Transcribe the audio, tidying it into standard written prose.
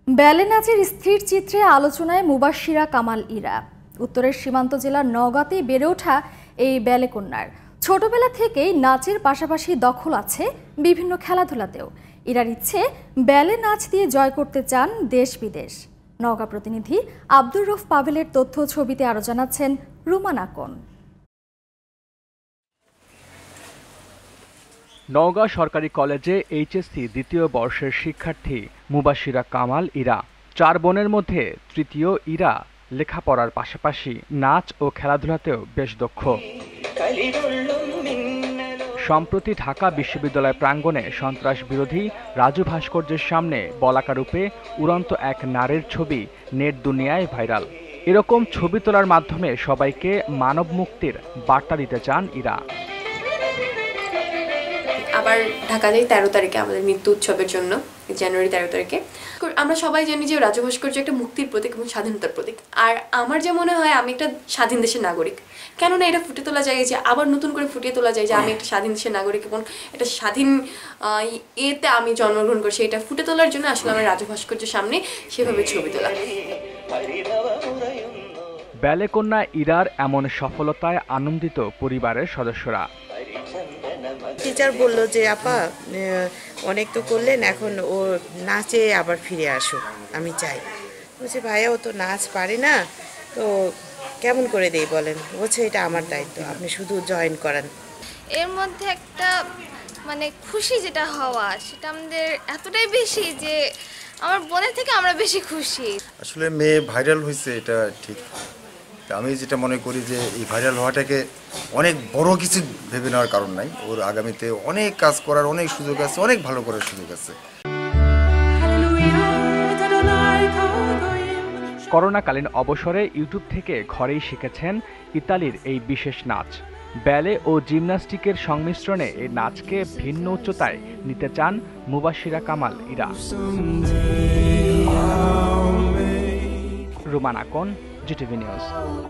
ব্যালে নাচের স্থির চিত্রে আলোচনায় মুবাশশিরা কামাল ইরা। উত্তরের সীমান্ত জেলার নওগাঁতে বেড়ে ওঠা এই ব্যালে কন্যার ছোটবেলা থেকেই নাচের পাশাপাশি দখল আছে বিভিন্ন খেলাধুলাতেও। ইরার ইচ্ছে ব্যালে নাচ দিয়ে জয় করতে চান দেশ বিদেশ। নওগাঁ প্রতিনিধি আব্দুর রউফ পাভেলের তথ্য ছবিতে আরো জানাচ্ছেন রুমান আকন। নওগাঁ সরকারি কলেজে এইচএসসি দ্বিতীয় বর্ষের শিক্ষার্থী মুবাশশিরা কামাল ইরা। 4 বোনের মধ্যে তৃতীয় ইরা লেখাপড়ার পাশাপাশি নাচ ও খেলাধুলাতেও বেশ দক্ষ। সম্প্রতি ঢাকা বিশ্ববিদ্যালয় প্রাঙ্গণে সন্ত্রাস বিরোধী রাজু ভাস্কর্যের সামনে বলাকা রূপে উড়ন্ত এক নারীর ছবি নেট দুনিয়ায় ভাইরাল। এরকম ছবি তোলার মাধ্যমে সবাইকে মানব মুক্তির বার্তা দিতে চান ইরা। আবার ঢাকাতে 13 তারিখে আমাদের মৃত্যু উৎসবের জন্য, জানুয়ারি 13 তারিখে আমরা সবাই জানি যে রাজু ভাস্কর্য একটা মুক্তির প্রতীক এবং স্বাধীনতার প্রতীক। আর আমার যে মনে হয় আমি একটা স্বাধীন দেশের নাগরিক, কেননা এটা ফুটে তোলা যায় যে আবার নতুন করে ফুটিয়ে তোলা যায় যে আমি একটা স্বাধীন দেশের নাগরিক এবং একটা স্বাধীন এতে আমি জন্মগ্রহণ করছি। এটা ফুটে তোলার জন্য আসলে আমার রাজু ভাস্কর্যের সামনে সেভাবে ছবি তোলা। ব্যালে কন্যা ইরার এমন সফলতায় আনন্দিত পরিবারের সদস্যরা। টিচার বলল যে আপা অনেক তো করলেন, এখন ও নাচে আবার ফিরে আসুক, আমি চাই। বলছে ভাইয়া ও তো নাচ পারে না, তো কেমন করে দেই বলেন। বলছে এটা আমার দায়িত্ব, আপনি শুধু জয়েন করান। এর মধ্যে একটা খুশি যেটা হওয়া, সেটা আমাদের এতটাই বেশি যে আমার বোনের থেকে আমরা বেশি খুশি। আসলে মেয়ে ভাইরাল হয়েছে, এটা ঠিক। আমি যেটা মনে করি যে এই ভাইরাল হওয়াটাকে অনেক বড় কিছু ভেবে নেওয়ার কারণ নাই। ওর আগামীতে অনেক কাজ করার অনেক সুযোগ আছে, অনেক ভালো করার সুযোগ আছে। করোনাকালীন অবসরে ইউটিউব থেকে ঘরেই শিখেছেন ইতালির এই বিশেষ নাচ। ব্যালে ও জিমন্যাস্টিকের সংমিশ্রণে এই নাচকে ভিন্ন উচ্চতায় নিতে চান মুবাশশিরা কামাল ইরা। রুমান আকন, জিটিভি নিউজ।